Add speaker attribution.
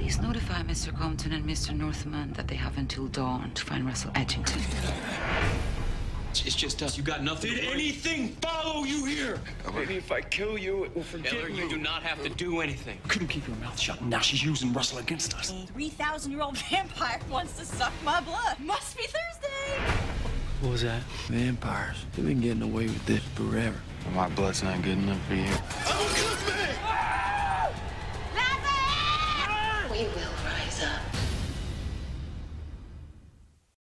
Speaker 1: Please notify Mr. Compton and Mr. Northman that they have until dawn to find Russell Edgington.
Speaker 2: It's just us. You got nothing.
Speaker 3: Did anything follow you here?
Speaker 4: Maybe if I kill you, it will forgive
Speaker 2: Taylor,
Speaker 4: me.
Speaker 2: you do not have to do anything.
Speaker 3: Couldn't keep your mouth shut, and now she's using Russell against us.
Speaker 5: 3,000-year-old vampire wants to suck my blood. Must be Thursday.
Speaker 6: What was that?
Speaker 4: Vampires. They've been getting away with this forever. My blood's not good enough for you.
Speaker 3: Oh, cook me!